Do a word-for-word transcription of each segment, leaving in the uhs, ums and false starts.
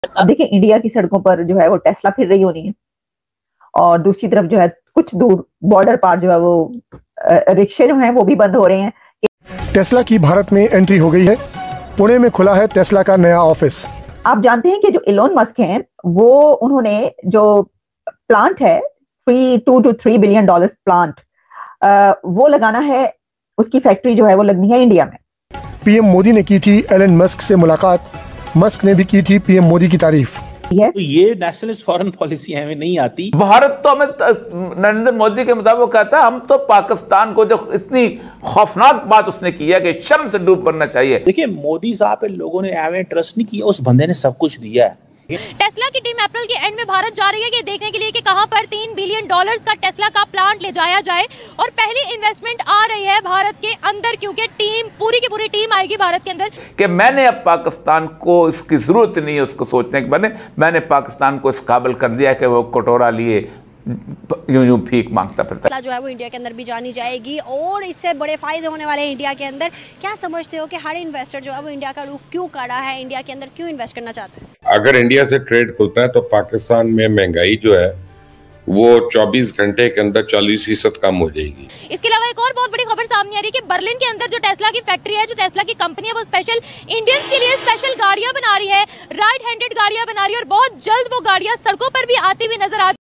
अब देखिए इंडिया की सड़कों पर जो है वो टेस्ला फिर रही होनी है, और दूसरी तरफ जो है कुछ दूर बॉर्डर पार जो है वो रिक्शे जो हैं वो भी बंद हो रहे हैं। टेस्ला की भारत में एंट्री हो गई है। पुणे में खुला है टेस्ला का नया ऑफिस। आप जानते हैं कि जो इलोन मस्क हैं वो उन्होंने जो प्लांट है three two two three billion dollars plant वो लगाना है, उसकी फैक्ट्री जो है वो लगनी है इंडिया में। पीएम मोदी ने की थी एलन मस्क से मुलाकात। मस्क ने भी की थी पीएम मोदी की तारीफ। तो ये नेशनलिस्ट फॉरेन पॉलिसी हमें नहीं आती। भारत तो हमें नरेंद्र मोदी के मुताबिक कहता है हम तो पाकिस्तान को, जो इतनी खौफनाक बात उसने की है कि शर्म से डूब पड़ना चाहिए। देखिए मोदी साहब पे लोगों ने एवं ट्रस्ट नहीं किया, उस बंदे ने सब कुछ दिया है। टेस्ला की टीम अप्रैल के एंड में भारत जा रही है ये देखने के लिए कि कहां पर तीन बिलियन डॉलर्स का टेस्ला का प्लांट ले जाया जाए, और पहली इन्वेस्टमेंट आ रही है भारत के अंदर, क्योंकि टीम पूरी की पूरी टीम आएगी भारत के अंदर। कि मैंने अब पाकिस्तान को इसकी जरूरत नहीं है उसको सोचने के बने, मैंने पाकिस्तान को इस काबिल कर दिया कि वो कटोरा लिए यूं यूं भीख मांगता फिरता जो है वो इंडिया के अंदर भी जानी जाएगी और इससे बड़े फायदे होने वाले हैं इंडिया के अंदर। क्या समझते हो कि हर इन्वेस्टर जो है वो इंडिया का रुख क्यों काढ़ा है, इंडिया के अंदर क्यों इन्वेस्ट करना चाहता है? अगर इंडिया से ट्रेड खुलता है तो पाकिस्तान में महंगाई जो है वो चौबीस घंटे के अंदर चालीस फीसद कम हो जाएगी। इसके अलावा एक और बहुत बड़ी खबर सामने आ रही है कि बर्लिन के अंदर जो टेस्ला की फैक्ट्री है, जो टेस्ला की कंपनी है, वो स्पेशल इंडियंस के लिए स्पेशल गाड़ियां बना रही है, राइट हैंडेड गाड़ियां बना रही है, और बहुत जल्द वो गाड़ियां सड़कों पर भी आती हुई नजर आ।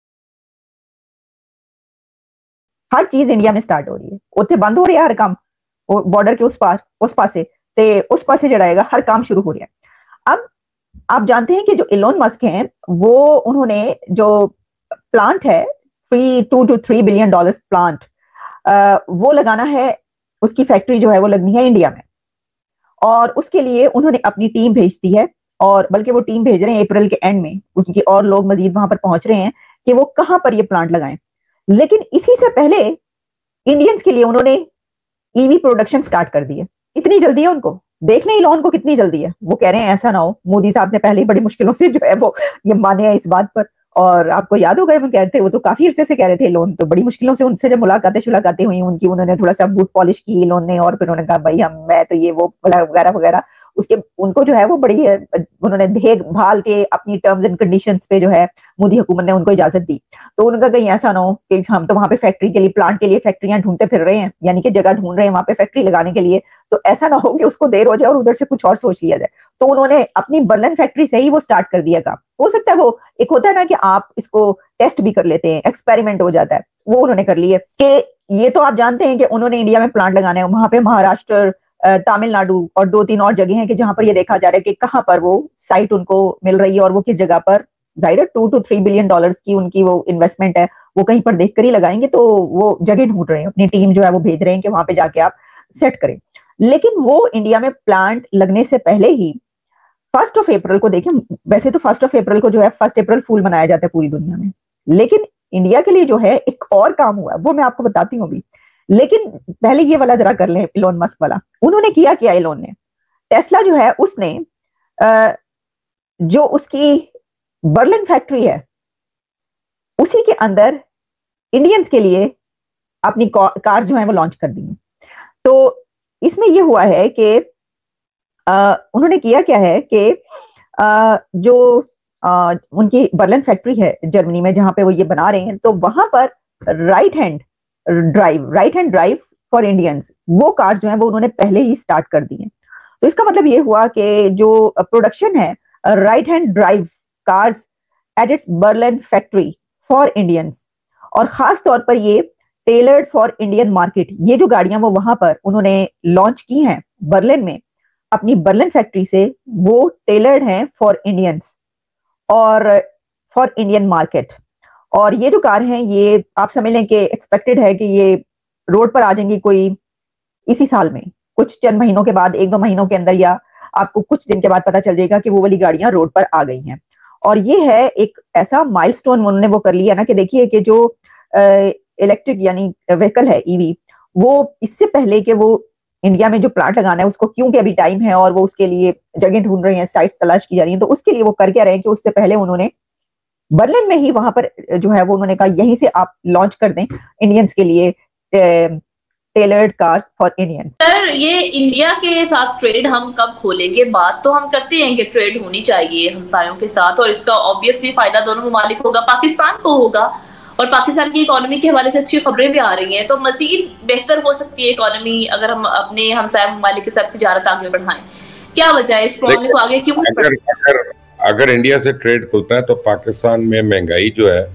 हर चीज इंडिया में स्टार्ट हो रही है, उत्थे बंद हो रही है हर काम, बॉर्डर के उस पार उस पासे ते उस पासे जड़ाएगा, हर काम शुरू हो रहा है। अब आप जानते हैं कि जो इलोन मस्क हैं वो उन्होंने जो प्लांट है three two two three billion dollars plant वो लगाना है, उसकी फैक्ट्री जो है वो लगनी है इंडिया में, और उसके लिए उन्होंने अपनी टीम भेज दी है, और बल्कि वो टीम भेज रहे हैं अप्रैल के एंड में, उनकी और लोग मजीद वहां पर पहुंच रहे हैं कि वो कहां पर ये प्लांट लगाएं। लेकिन इसी से पहले इंडियंस के लिए उन्होंने ईवी प्रोडक्शन स्टार्ट कर दी है। इतनी जल्दी है उनको, देख लें इलोन को कितनी जल्दी है। वो कह रहे हैं ऐसा ना हो, मोदी साहब ने पहले ही बड़ी मुश्किलों से जो है वो ये माने हैं इस बात पर, और आपको याद होगा वो कहते वो तो काफी अरसे से कह रहे थे इलोन, तो बड़ी मुश्किलों से उनसे जब मुलाकातें शुलाकातें हुई उनकी, उन्होंने थोड़ा सा बूट पॉलिश की इलोन ने, और फिर उन्होंने कहा भाई हम मैं तो ये वो वगैरह वगैरह, उसके उनको जो है वो बड़ी उन्होंने देखभाल के अपनी टर्म्स एंड कंडीशंस पे जो है मोदी हुकूमत ने उनको इजाजत दी। तो उनका कहीं ऐसा ना हो कि हम तो वहां पे फैक्ट्री के लिए, प्लांट के लिए फैक्ट्रियां ढूंढते फिर रहे हैं, यानी कि जगह ढूंढ रहे हैं वहां पे फैक्ट्री लगाने के लिए, तो ऐसा ना हो कि उसको देर हो जाए और उधर से कुछ और सोच लिया जाए। तो उन्होंने अपनी बर्लिन फैक्ट्री से ही वो स्टार्ट कर दिया काम। हो सकता है वो एक होता है ना कि आप इसको टेस्ट भी कर लेते हैं, एक्सपेरिमेंट हो जाता है, वो उन्होंने कर लिया कि ये तो आप जानते हैं कि उन्होंने इंडिया में प्लांट लगाना है, वहां पे महाराष्ट्र, तमिलनाडु और दो तीन और जगह हैं कि जहां पर ये देखा जा रहा है कि कहां पर वो साइट उनको मिल रही है, और वो किस जगह पर, जाहिर two two three billion dollars की उनकी वो इन्वेस्टमेंट है, वो कहीं पर देखकर ही लगाएंगे। तो वो जगह ढूंढ रहे हैं, अपनी टीम जो है वो भेज रहे हैं कि वहां पे जाके आप सेट करें। लेकिन वो इंडिया में प्लांट लगने से पहले ही फर्स्ट ऑफ अप्रैल को, देखें वैसे तो फर्स्ट ऑफ अप्रैल को जो है फर्स्ट अप्रैल फूल मनाया जाता है पूरी दुनिया में, लेकिन इंडिया के लिए जो है एक और काम हुआ है, वो मैं आपको बताती हूँ अभी। लेकिन पहले ये वाला जरा कर लें, इलोन मस्क वाला। उन्होंने किया क्या, इलोन ने टेस्ला जो है उसने जो उसकी बर्लिन फैक्ट्री है उसी के अंदर इंडियंस के लिए अपनी कार जो है वो लॉन्च कर दी। तो इसमें यह हुआ है कि उन्होंने किया क्या है कि जो आ, उनकी बर्लिन फैक्ट्री है जर्मनी में जहां पे वो ये बना रहे हैं, तो वहां पर right hand drive right hand drive for Indians वो कार्स जो है वो उन्होंने पहले ही स्टार्ट कर दी हैं। तो इसका मतलब ये हुआ कि जो प्रोडक्शन है right hand drive cars at its Berlin factory for Indians, और खास तौर पर ये टेलर्ड फॉर इंडियन मार्केट, ये जो गाड़ियां वो वहां पर उन्होंने लॉन्च की हैं बर्लिन में अपनी बर्लिन फैक्ट्री से, वो टेलर्ड हैं फॉर इंडियंस और फॉर इंडियन मार्केट। और ये जो कार हैं ये आप समझ लें कि एक्सपेक्टेड है कि ये रोड पर आ जाएंगी कोई इसी साल में, कुछ चंद महीनों के बाद, एक दो महीनों के अंदर, या आपको कुछ दिन के बाद पता चल जाएगा कि वो वाली गाड़ियां रोड पर आ गई हैं। और ये है एक ऐसा माइलस्टोन उन्होंने वो कर लिया ना कि देखिए कि जो इलेक्ट्रिक यानी व्हीकल है ईवी, वो इससे पहले कि वो इंडिया में जो प्लांट लगाना है उसको, क्योंकि अभी टाइम है और वो उसके लिए जगह ढूंढ रहे हैं, साइट्स तलाश की जा रही है, तो उसके लिए वो कर क्या रहे हैं कि उससे पहले उन्होंने बर्लिन में ही वहां पर जो है वो उन्होंने कहा यहीं से आप लॉन्च कर दें इंडियंस के लिए tailored cars for Indians. Sir, ये इंडिया के साथ ट्रेड हम कब खोलेंगे? बात तो हम करते हैं कि ट्रेड होनी चाहिए हमसायों के साथ, और इसका ऑब्वियसली फायदा दोनों ममालिक होगा, पाकिस्तान को होगा, और पाकिस्तान की इकोनॉमी के हवाले से अच्छी खबरें भी आ रही हैं, तो मजीद बेहतर हो सकती है इकोनॉमी अगर हम अपने हमसाया ममालिक के साथ तिजारत आगे बढ़ाएं। क्या वजह है इस प्रॉब्लम को आगे क्यों? अगर, अगर अगर इंडिया से ट्रेड खुलता है तो पाकिस्तान में महंगाई जो है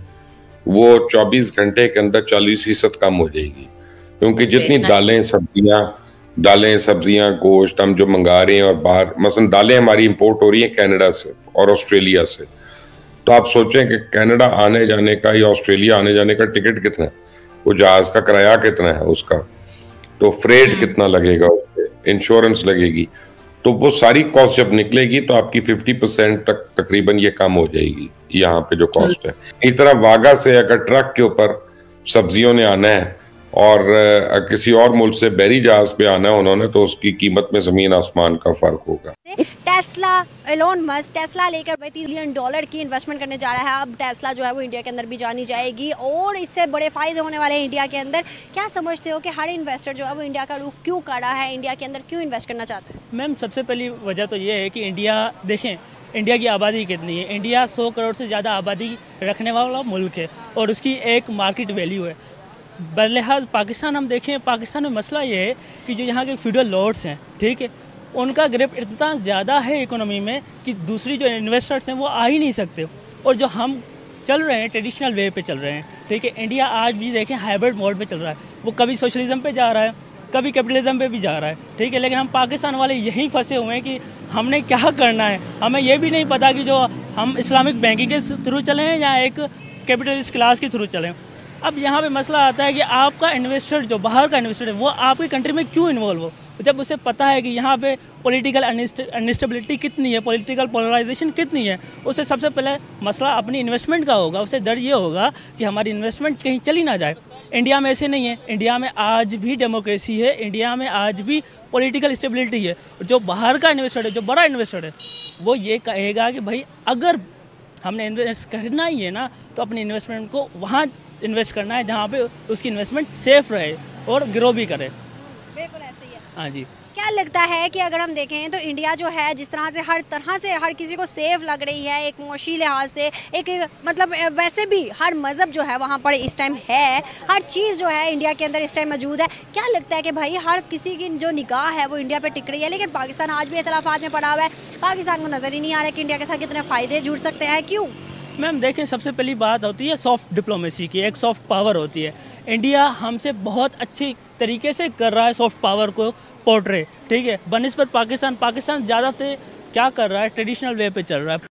वो चौबीस घंटे के अंदर चालीस फीसद कम हो जाएगी, क्योंकि जितनी दालें सब्जियां दालें सब्जियां गोश्त हम जो मंगा रहे हैं, और बाहर मसलन दालें हमारी इंपोर्ट हो रही हैं कनाडा से और ऑस्ट्रेलिया से, तो आप सोचें कि कनाडा आने जाने का या ऑस्ट्रेलिया आने जाने का टिकट कितना है, वो जहाज का किराया कितना है उसका, तो फ्रेट कितना लगेगा, उसपे इंश्योरेंस लगेगी, तो वो सारी कॉस्ट जब निकलेगी तो आपकी फिफ्टी परसेंट तक तकरीबन ये कम हो जाएगी यहाँ पे जो कॉस्ट है। इस तरह वागा से अगर ट्रक के ऊपर सब्जियों ने आना है और किसी और मुल्क से बहरी जहाज पे आना है उन्होंने, तो उसकी कीमत में जमीन आसमान का फर्क होगा। टेस्ला, एलोन मस्क टेस्ला लेकर तीस बिलियन डॉलर की इन्वेस्टमेंट करने जा रहा है। अब टेस्ला जो है वो इंडिया के अंदर भी जानी जाएगी और इससे बड़े फायदे होने वाले हैं इंडिया के अंदर। क्या समझते हो कि हर इन्वेस्टर जो है वो इंडिया का रुख क्यों कर रहा है, इंडिया के अंदर क्यों इन्वेस्ट करना चाहता है? मैम, सबसे पहली वजह तो ये है कि इंडिया, देखें इंडिया की आबादी कितनी है। इंडिया सौ करोड़ से ज़्यादा आबादी रखने वाला मुल्क है और उसकी एक मार्केट वैल्यू है। बलिहाज पाकिस्तान हम देखें, पाकिस्तान में मसला ये है कि जो यहाँ के फ्यूडल लॉर्ड्स हैं, ठीक है, उनका ग्रिप इतना ज़्यादा है इकोनॉमी में कि दूसरी जो इन्वेस्टर्स हैं वो आ ही नहीं सकते। और जो हम चल रहे हैं ट्रेडिशनल वे पे चल रहे हैं, ठीक है, इंडिया आज भी देखें हाइब्रिड मोड पे चल रहा है। वो कभी सोशलिज्म पे जा रहा है, कभी कैपिटलिज्म पे भी जा रहा है, ठीक है, लेकिन हम पाकिस्तान वाले यहीं फंसे हुए हैं कि हमने क्या करना है। हमें ये भी नहीं पता कि जो हम इस्लामिक बैंकिंग के थ्रू चले हैं या एक कैपिटलिस्ट क्लास के थ्रू चलें। अब यहाँ पे मसला आता है कि आपका इन्वेस्टर जो बाहर का इन्वेस्टर है वो आपकी कंट्री में क्यों इन्वॉल्व हो, जब उसे पता है कि यहाँ पे पॉलिटिकल अनस्टेबिलिटी कितनी है, पॉलिटिकल पोलराइजेशन कितनी है। उसे सबसे पहले मसला अपनी इन्वेस्टमेंट का होगा। उसे डर ये होगा कि हमारी इन्वेस्टमेंट कहीं चली ना जाए। इंडिया में ऐसे नहीं है। इंडिया में आज भी डेमोक्रेसी है, इंडिया में आज भी पॉलिटिकल स्टेबिलिटी है। जो बाहर का इन्वेस्टर है, जो बड़ा इन्वेस्टर है, वो ये कहेगा कि भाई अगर हमने इन्वेस्ट करना ही है ना, तो अपनी इन्वेस्टमेंट को वहाँ इन्वेस्ट करना है जहाँ पे उसकी इन्वेस्टमेंट सेफ रहे और ग्रो भी करे। बिल्कुल ऐसे ही है। हाँ जी। क्या लगता है कि अगर हम देखें तो इंडिया जो है जिस तरह से हर तरह से हर किसी को सेफ लग रही है, एक मुआशी लिहाज से, एक मतलब वैसे भी हर मज़हब जो है वहाँ पर इस टाइम है, हर चीज़ जो है इंडिया के अंदर इस टाइम मौजूद है। क्या लगता है कि भाई हर किसी की जो निगाह है वो इंडिया पे टिक रही है, लेकिन पाकिस्तान आज भी इख्तिलाफात में पड़ा हुआ है। पाकिस्तान को नज़र ही नहीं आ रहा है कि इंडिया के साथ कितने फ़ायदे जुड़ सकते हैं। क्यों? मैम देखें, सबसे पहली बात होती है सॉफ्ट डिप्लोमेसी की, एक सॉफ्ट पावर होती है। इंडिया हमसे बहुत अच्छी तरीके से कर रहा है सॉफ्ट पावर को पोर्ट्रे, ठीक है, बनिस्बत पाकिस्तान। पाकिस्तान ज़्यादातर क्या कर रहा है, ट्रेडिशनल वे पे चल रहा है।